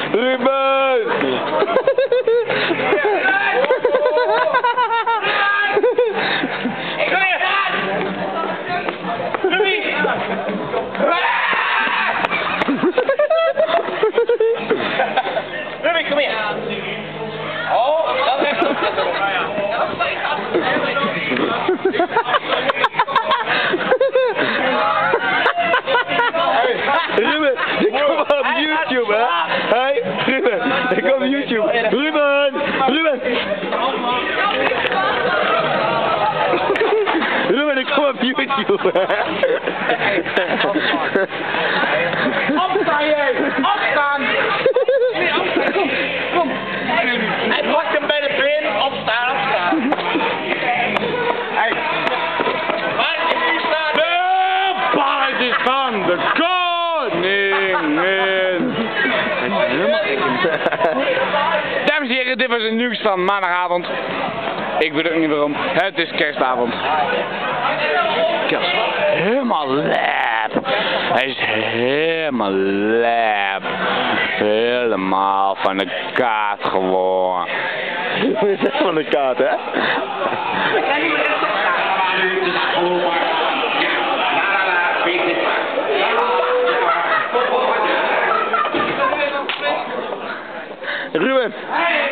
Ruben! Ruben, kom hier. Oh, dat is goed. Ruben, ik kom op YouTube, hè? Hey, Ruben, ik kom op YouTube. Ruben! Ruben! Ruben, ik kom op YouTube, hè? Opstaan, jij! Opstaan! Kom! Hij pakt hem bij de been. Opstaan, opstaan. Hey! Waar is hij staan? De paard is van de koningin! Dames en heren, dit was het nieuws van maandagavond. Ik weet ook niet waarom. Het is kerstavond. Kerst. Helemaal lap. Hij is helemaal lap. Helemaal van de kaart gewoon. Je zegt van de kaart, hè? Ruben!